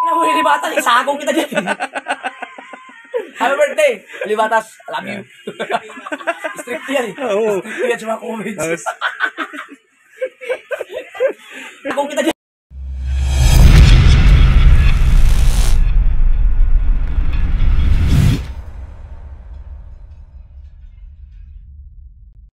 Ini Libatas, isagong kita dyan. Happy birthday, Libatas. Love you. Strict yan eh. Oo. Strict yan sa mga comments. Isagong kita dyan.